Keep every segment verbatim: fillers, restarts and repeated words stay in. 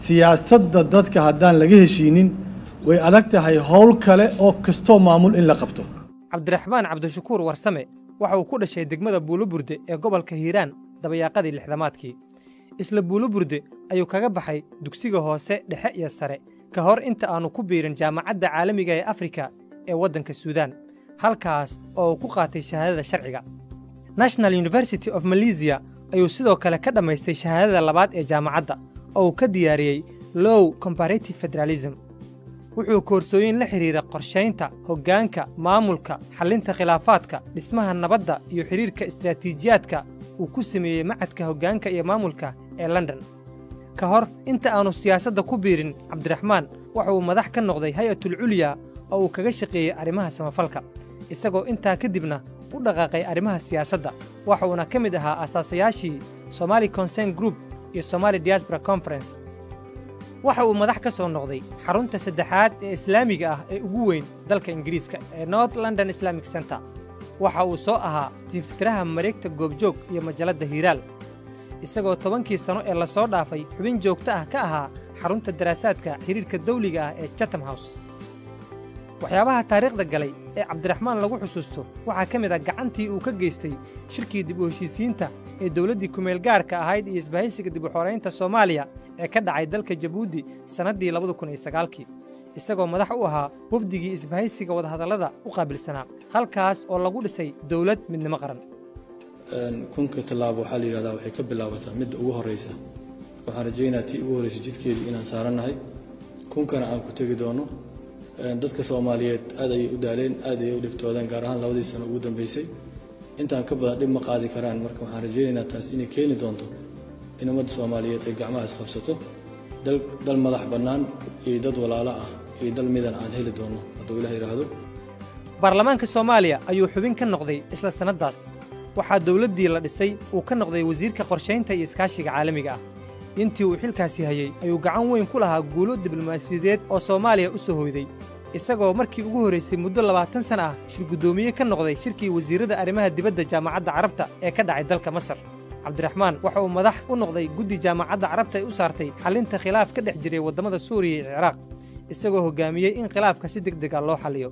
siyaasadda dadka haddaan laga heshiinin way adag tahay howl kale oo kastoo maamul in la qabto. Cabdiraxmaan Cabdishakuur Warsame waxa uu ku dhashay degmada Buuluburde ee gobolka Hiiraan dabayaaqadii lixdamaadkii. Isla Buuluburde ayuu kaga baxay dugsiga hoose dhexe iyo sare ka hor inta aanu ku biirin jaamacadda caalamiga ee Afrika ee waddanka Suudaan, halkaas oo uu ku qaatay shahaadada sharciga. National University of Malaysia ayuu sidoo kale ka dhamaystay shahaadada labaad ee jaamacadda oo uu ka diyaariyey Law Comparative Federalism. wuxuu koorsooyin la xiriira qorshaynta, hoggaanka, maamulka, xallinta khilaafaadka, dhismaha nabadda iyo xiriirka istiraatiijiyaadka uu ku sameeyey macadka hoggaanka iyo maamulka ee London. ka hor inta aanu siyaasadda ku biirin, Cabdiraxmaan waxa uu madax ka noqday Hay'atul Culya oo uu kaga shaqeeyey arrimaha samafalka, isagoo intaa kadibna u dhaqaaqay arrimaha siyaasadda. waxa uuna ka mid ahaa asaasayaashii Somali Concern Group iyo Somali Diaspora Conference. waxa uu madax ka soo noqday xarunta saddexaad ee islaamiga ah ee ugu weyn dalka Ingiriiska ee North London Islamic Center. waxa uu soo ahaa tiftiraha mareegta goobjoog iyo majalada Hiiraal, isagoo tobankii sano ee la soo dhaafay xubin joogto ah ka ahaa xarunta daraasaadka xiriirka dawliga ah ee Chatham House. waxyaabaha taariikhda galay ee Cabdiraxmaan lagu xusuusto waxaa ka mid ah gacantii uu ka geystay shirkii dib u heshiisiinta ee dawladdii kumeel gaarka ahayd iyo isbahaysiga dib u xoreynta Soomaaliya ee ka dhacay dalka Jabuuti sanadii labada kun iyo sagaalkii, isagoo madax u ahaa wafdigii isbahaysiga wadahadallada u qaabilsanaa, halkaas oo lagu dhisay dawlad midnimo qaran. kunka tallaabo waxaa la yidhahdaa waxay ka bilaabataa midda ugu horreysa. waxaan rajaynayaa tii ugu horreysay jidkeedii inaan saarannahay, kunkana aan ku tegi doono. dadka Soomaaliyeed aad ayay u daaleen, aad ayay u dhibtoodeen, gaar ahaan labadii sano ugu dambeysay. intaan ka badan dhib ma qaadi karaan. marka waxaan rajaynaynaa taas inay keeni doonto in ummadda Soomaaliyeed ay gacmaha is qabsato, dal dal madax bannaan iyo dad walaalo ah iyo dal midan aan heli doono hadduu Ilaahay yiraahdo. baarlamaanka Soomaaliya ayuu xubin ka noqday isla sanadaas. waxaa dawladdii la dhisay uu ka noqday wasiirka qorshaynta iyo iskaashiga caalamiga ah. intii uu xilkaasi hayay ayuu gacan weyn ku lahaa guulo diblomaasiyadeed oo Soomaaliya u soo hoyday, isagoo markii ugu horeysay muddo labaatan sano ah shir gudoomiye ka noqday shirkii wasiirada arrimaha dibadda jaamacadda Carabta ee ka dhacay dalka Masar. Cabdiraxmaan waxa uu madax u noqday guddi jaamacadda Carabta ay u saartay xalinta khilaaf ka dhex jiray wadamada Suuriya iyo Ciraaq, isagoo hogaamiyey in khilaafka si degdeg ah loo xalliyo.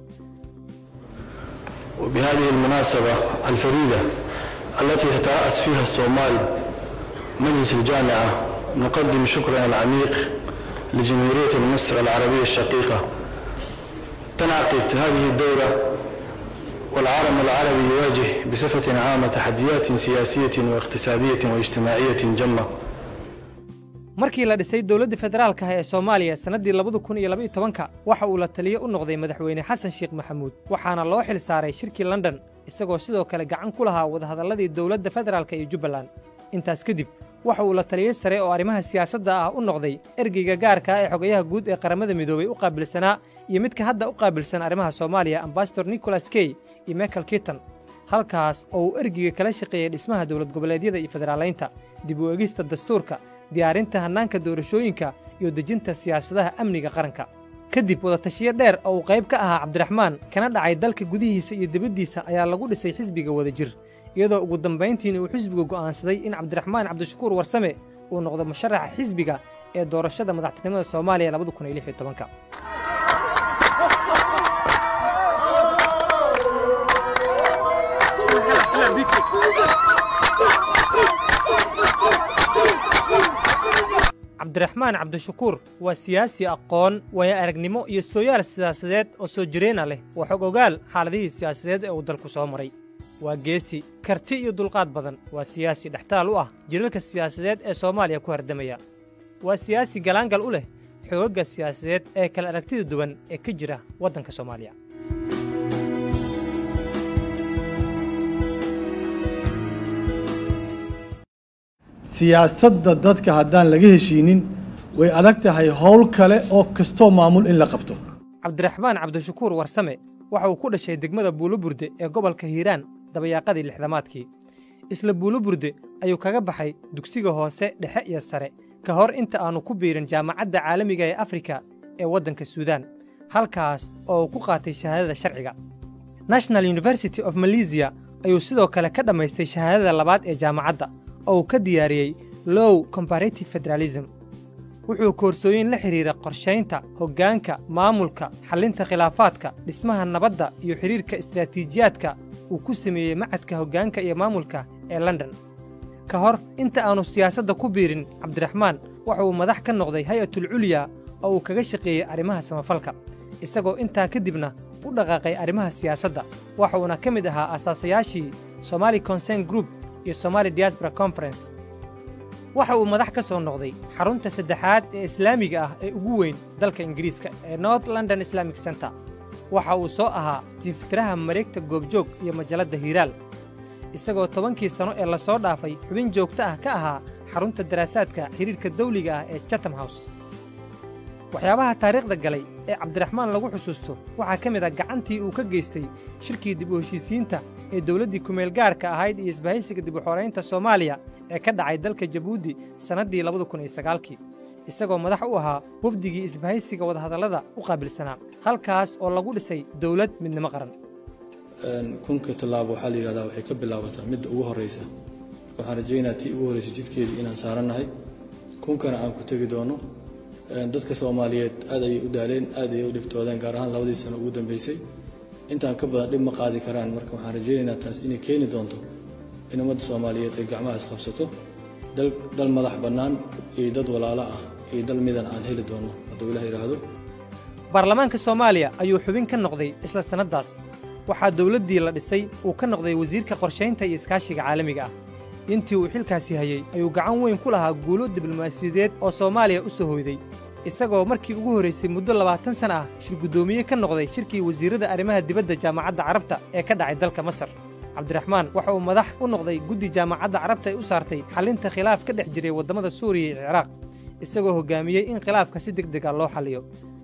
وبهذه المناسبة الفريدة التي يترأس فيها الصومال مجلس الجامعة نقدم شكرنا العميق لجمهورية مصر العربية الشقيقة. تنعقد هذه الدورة والعالم العربي يواجه بصفة عامة تحديات سياسية واقتصادية واجتماعية جمة. markii la dhisay dawladda federaalka ah ee Soomaaliya sanadii labada kun iyo laba iyo tobanka, waxa uu la taliye u noqday madaxweyne Xasan Sheekh Maxamuud, waxaana loo xil saaray shirkii London, isagoo sidoo kale gacan ku lahaa wadahadalladii dawladda federaalka iyo Jubbaland. intaas kadib waxa uu la taliye sare oo arrimaha siyaasadda ah u noqday ergeyga gaarka ah ee xogayaha guud ee qaramada midoobay u qaabilsanaa iyo midka hadda u qaabilsan arrimaha Soomaaliya Ambassador Nicholas Kay iyo Michael Keaton, halkaas oo uu ergeyga kala shaqeeyay dhismaha dawlad goboleedyada iyo federaaleynta, dib u eegista dastuurka, diyaarinta hannaanka doorashooyinka iyo dejinta siyaasadaha amniga qaranka. kadib wadatashiyo dheer oo uu qayb ka ahaa Cabdiraxmaan kana dhacay dalka gudihiisa iyo dibaddiisa ayaa lagu dhisay xisbiga Wadajir, iyadoo ugu dambayntiina uu xisbigu go'aansaday in Cabdiraxmaan Cabdishakuur Warsame uu noqdo musharaxa xisbiga ee doorashada madaxtinimada Soomaaliya labada kun iyo lix iyo tobanka. Cabdiraxmaan Cabdishakuur waa siyaasi aqoon, way aragnimo iyo sooyaal siyaasadeed oo soo jireena leh, waa xog ogaal xaaladihii siyaasadeed ee uu dalku soo maray. waa geesi, karti iyo dulqaad badan, waa siyaasi dhextaal u ah jilalka siyaasadeed ee Soomaaliya ku hardamaya. waa siyaasi galaangal u leh xoogagga siyaasadeed ee kala aragtida duwan ee ka jira waddanka Soomaaliya. siyaasadda dadka haddaan laga heshiinin way adag tahay howl kale oo kastoo maamul in la qabto. Cabdiraxmaan Cabdishakuur Warsame waxa uu ku dhashay degmada Buuluburde ee gobolka Hiiraan dabayaaqadii lixdamaadkii. isla Buuluburde ayuu kaga baxay dugsiga hoose dhexe iyo sare ka hor inta aanu ku biirin jaamacadda caalamiga ee Afrika ee waddanka Suudaan, halkaas oo uu ku qaatay shahaadada sharciga. National University of Malaysia ayuu sidoo kale ka dhamaystay shahaadada labaad ee jaamacadda oo uu ka diyaariyey Law Comparative Federalism. wuxuu koorsooyin la xidhiira qorshaynta hoggaanka maamulka xallinta khilaafaadka dhismaha nabadda iyo xidhiirka istiraatiijiyaadka uu ku sameeyey macadka hoggaanka iyo maamulka ee london ka hor inta aanu siyaasadda ku biirin cabdiraxmaan waxa uu madax ka noqday hay-atul culya oo uu kaga shaqeeyey arrimaha samafalka isagoo intaa kadibna u dhaqaaqay arrimaha siyaasadda waxa uuna ka mid ahaa asaasayaashii Somali Concern Group iyo Somali Diaspora Conference waxa uu madax ka soo noqday xarunta saddexaad ee islaamiga ah ee ugu weyn dalka Ingiriiska ee North London Islamic Center waxa uu soo ahaa tifkiraha mareegta goobjoog iyo majalada Hiiraal isagoo tobankii sano ee la soo dhaafay xubin joogto ah ka ahaa xarunta daraasaadka xiriirka dawliga ah ee Chatham House waxyaabaha taariikhda galay ee cabdiraxmaan lagu xusuusto waxaa ka mid ah gacantii uu ka geystay shirkii dib u heshiisiinta ee dawladdii kumeel gaarka ahayd iyo isbahaysiga dib u xoreynta Soomaaliya ee ka dhacay dalka Jabuuti sanadii labada kun iyo sagaalkii isagoo madax u ahaa wafdigii isbahaysiga wadahadallada u qaabilsanaa halkaas oo lagu dhisay dawlad midnimo qaran kunka tallaabo waxaa la yidhahdaa waxay ka bilaabataa midda ugu horreysa waxaan rajaynayaa tii ugu horreysay jidkeedii inaan saarannahay kunkana aan ku tegi doono dadka Soomaaliyeed aad ay u daaleen aad ay u dhibtoodeen gaar ahaan labadii sano ugu dambeysay intaan ka badan dhib ma qaadi karaan marka waxaan rajaynayaa taas inay keeni doonto in ummadda Soomaaliyeed ay gacmaha isqabsato dal dal madax bannaan iyo dad walaalo ah iyo dal midan aan heli doono hadduu Ilaahay yiraahdo baarlamaanka Soomaaliya ayuu xubin ka noqday isla sanadaas waxaa dawladdii la dhisay uu ka noqday wasiirka qorshaynta iyo iskaashiga caalamiga ah intii uu xilkaasi hayay ayuu gacan weyn ku lahaa guulo diblomaasiyadeed oo Soomaaliya u soo hoyday isagoo markii ugu horeysay muddo labaatan sano ah shir gudoomiye ka noqday shirkii wasiirada arrimaha dibadda jaamacadda Carabta ee ka dhacay dalka Masar cabdiraxmaan waxa uu madax u noqday guddi jaamacadda Carabta ay u saartay xalinta khilaaf ka dhex jiray wadamada Suuriya iyo Ciraaq isagoo hogaamiyey in khilaafka si degdeg ah loo xalliyo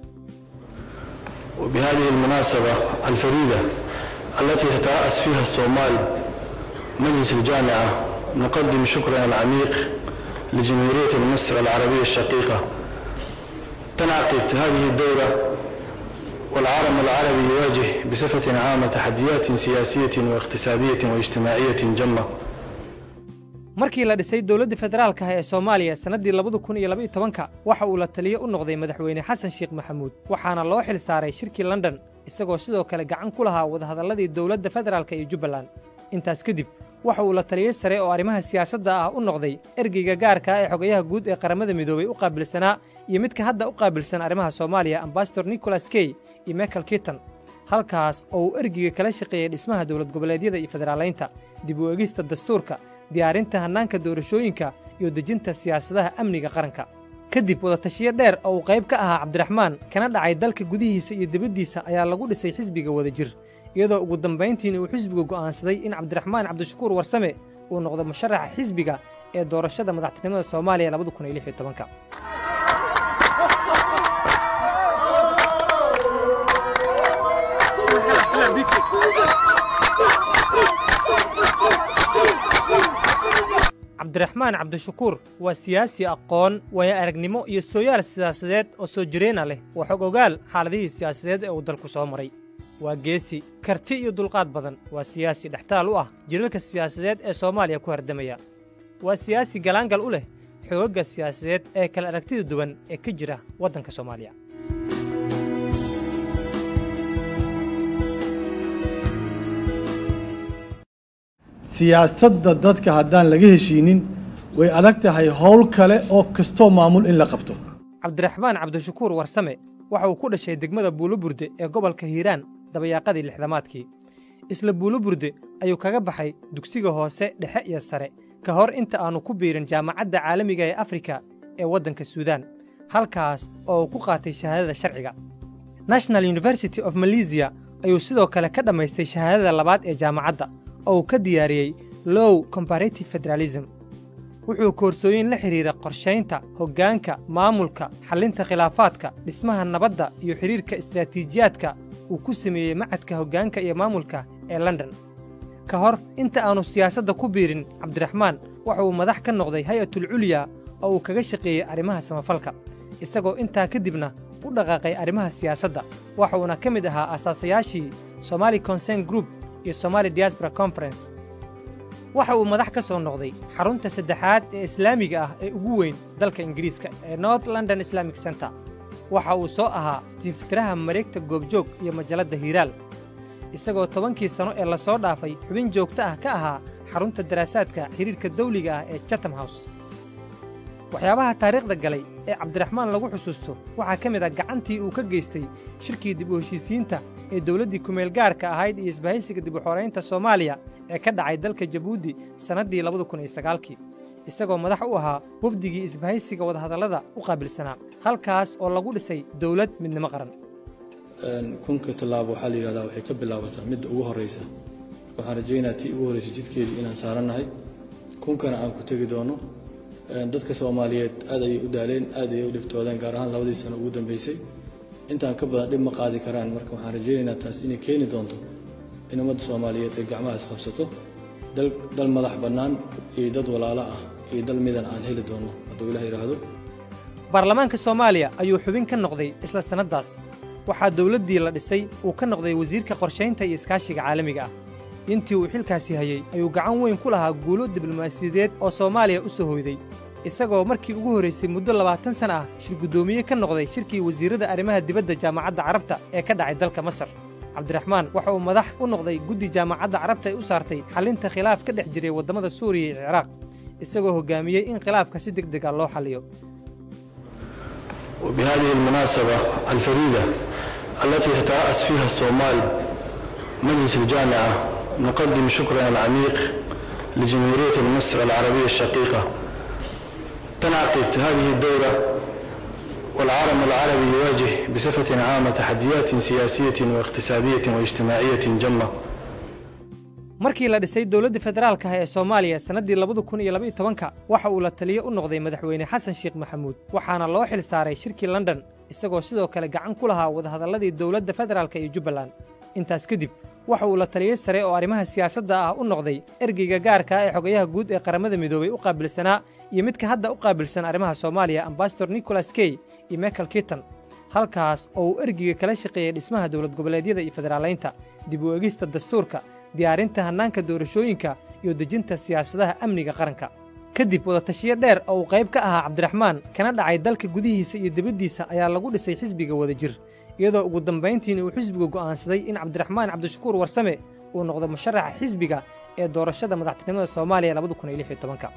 وبهذه المناسبة الفريدة التي تترأس فيها الصومال مجلس الجامعة نقدم شكرنا العميق لجمهورية مصر العربية الشقيقة تنعقد هذه الدورة والعالم العربي يواجه بصفة عامة تحديات سياسية واقتصادية واجتماعية جمة markii la dhisay dawladda federaalka ah ee Soomaaliya sanadii labada kun iyo laba iyo tobanka waxa uu la taliye u noqday madaxweyne Xasan Sheekh Maxamuud waxaana loo xil saaray shirkii London isagoo sidoo kale gacan ku lahaa wadahadalladii dawladda federaalka iyo Jubbaland intaas kadib waxa uu la taliye sare oo arrimaha siyaasadda ah u noqday ergeyga gaarka ah ee xogayaha guud ee qaramada midoobay u qaabilsanaa iyo midka hadda u qaabilsan arrimaha Soomaaliya Ambassador Nicholas Kay iyo Michael Keaton halkaas oo uu ergeyga kala shaqeeyay dhismaha dawlad goboleedyada iyo federaaleynta dib u eegista dastuurka diyaarinta hannaanka doorashooyinka iyo dejinta siyaasadaha amniga qaranka kadib wada tashiyo dheer oo uu qayb ka ahaa cabdiraxmaan kana dhacay dalka gudihiisa iyo dibaddiisa ayaa lagu dhisay xisbiga wadajir iyadoo ugu dambayntiina uu xisbigu go'aansaday in cabdiraxmaan cabdishakuur warsame uu noqdo musharaxa xisbiga ee doorashada madaxtinimada Soomaaliya labada kun iyo lix iyo tobanka cabdiraxmaan cabdishakuur waa siyaasi aqoon waya aragnimo iyo sooyaal siyaasadeed oo soo jireena leh oo xog ogaal xaaladihii siyaasadeed ee uu dalku soo maray waa geesi karti iyo dulqaad badan waa siyaasi dhextaal u ah jilalka siyaasadeed ee Soomaaliya ku hardamaya waa siyaasi galaangal u leh xoogagga siyaasadeed ee kala aragtida duwan ee ka jira waddanka Soomaaliya siyaasadda dadka haddaan laga heshiinin way adag tahay howl kale oo kastoo maamul in la qabto cabdiraxmaan cabdishakuur warsame waxa uu ku dhashay degmada Buuluburde ee gobolka Hiiraan dabayaaqadii lixdamaadkii isla Buuluburde ayuu kaga baxay dugsiga hoose dhexe iyo sare ka hor inta aanu ku biirin jaamacadda caalamiga ee Afrika ee waddanka Suudaan halkaas oo uu ku qaatay shahaadada sharciga National University of Malaysia ayuu sidoo kale ka dhamaystay shahaadada labaad ee jaamacadda oo ka diyaariyay Law Comparative Federalism wuxuu koorsooyin la xiriira qorshaynta hoggaanka maamulka xallinta khilaafaadka dhismaha nabadda iyo xiriirka istiraatiijiyaadka uu ku sameeyey macadka hoggaanka iyo maamulka ee London ka hor inta aanu siyaasadda ku biirin cabdiraxmaan waxa uu madax ka noqday hay-atul culya oo uu kaga shaqeeyey arrimaha samafalka isagoo intaa kadibna u dhaqaaqay arrimaha siyaasadda waxa uuna ka mid ahaa asaasayaashii Somali Concern Group iyo Somali Diaspora Conference waxa uu madax ka soo noqday xarunta saddexaad ee islaamiga ah ee ugu weyn dalka Ingiriiska ee North London Islamic Center. waxa uu soo ahaa tiftiraha mareegta goobjoog iyo majalada Hiiraal, isagoo tobankii sano ee la soo dhaafay xubin joogto ah ka ahaa xarunta daraasaadka xiriirka dawliga ah ee Chatham House. waxyaabaha taariikhda galay ee Cabdiraxmaan lagu xusuusto waxaa ka mid ah gacantii uu ka geystay shirkii dib u heshiisiinta ee dawladdii kumeel gaarka ahayd iyo isbahaysiga dib u xoreynta Soomaaliya ee ka dhacay dalka Jabuuti sanadii labada kun iyo sagaalkii, isagoo madax u ahaa wafdigii isbahaysiga wadahadallada u qaabilsanaa halkaas oo lagu dhisay dawlad midnimo qaran. kunka tallaabo waxaa la yidhahdaa waxay ka bilaabataa midda ugu horreysa. waxaan rajaynayaa tii ugu horreysay jidkeedii inaan saarannahay, kunkana aan ku tegi doono. dadka Soomaaliyeed aad ayay u daaleen, aad ayay u dhibtoodeen, gaar ahaan labadii sano ugu dambeysay. intaan ka badan dhib ma qaadi karaan, marka waxaan rajaynaynaa taas inay keeni doonto in ummadda Soomaaliyeed ay gacmaha isqabsato, dal dal madax bannaan iyo dad walaalo ah iyo dal midan aan heli doono hadduu Ilaahay yiraahdo. baarlamaanka Soomaaliya ayuu xubin ka noqday isla sanadaas. waxaa dawladdii la dhisay uu ka noqday wasiirka qorshaynta iyo iskaashiga caalamiga ah. intii uu xilkaasi hayay ayuu gacan weyn ku lahaa guulo diblomaasiyadeed oo Soomaaliya u soo hoyday, isagoo markii ugu horeysay muddo labaatan sano ah shir gudoomiye ka noqday shirkii wasiirada arrimaha dibadda jaamacadda Carabta ee ka dhacay dalka Masar. Cabdiraxmaan waxa uu madax u noqday guddi jaamacadda Carabta ay u saartay xalinta khilaaf ka dhex jiray wadamada Suuriya iyo Ciraaq, isagoo hogaamiyey in khilaafka si degdeg ah loo xalliyo. وبهذه المناسبة الفريدة التي يترأس فيها الصومال مجلس الجامعة نقدم شكرا العميق لجمهورية مصر العربية الشقيقة. تنعقد هذه الدورة والعالم العربي يواجه بصفة عامة تحديات سياسية واقتصادية واجتماعية جمة. markii la dhisay dawladda federaalka ah ee Soomaaliya sanadii labada kun iyo laba iyo tobanka waxa uu la taliye u noqday madaxweyne Xasan Sheekh Maxamuud, waxaana loo xil saaray shirkii London, isagoo sidoo kale gacan ku lahaa wadahadalladii dawladda federaalka iyo Jubbaland. intaas kadib waxa uu la taliye sare oo arrimaha siyaasadda ah u noqday ergeyga gaarka ah ee xogayaha guud ee qaramada midoobay u qaabilsanaa iyo midka hadda u qaabilsan arrimaha Soomaaliya Ambassador Nicholas Kay iyo Michael Keaton, halkaas oo uu ergeyga kala shaqeeyay dhismaha dawlad goboleedyada iyo federaaleynta, dib u eegista dastuurka, diyaarinta hannaanka doorashooyinka iyo dejinta siyaasadaha amniga qaranka. kadib wada tashiyo dheer oo uu qayb ka ahaa Cabdiraxmaan kana dhacay dalka gudihiisa iyo dibaddiisa ayaa lagu dhisay xisbiga wadajir, iyadoo ugu dambayntiina uu xisbigu go'aansaday in Cabdiraxmaan Cabdishakuur Warsame uu noqdo musharaxa xisbiga ee doorashada madaxtinimada Soomaaliya labada kun iyo lix iyo tobanka.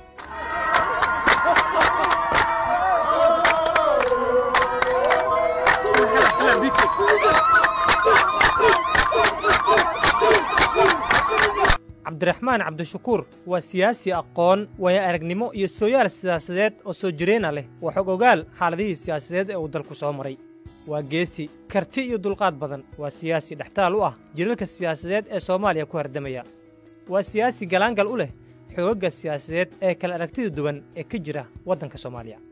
Cabdiraxmaan Cabdishakuur waa siyaasi aqoon, waya aragnimo iyo sooyaal siyaasadeed oo soo jireena leh, waa xog ogaal xaaladihii siyaasadeed ee uu dalku soo maray. waa geesi, karti iyo dulqaad badan, waa siyaasi dhextaal u ah jilalka siyaasadeed ee Soomaaliya ku hardamaya. waa siyaasi galaangal u leh xoogagga siyaasadeed ee kala aragtida duwan ee ka jira waddanka Soomaaliya.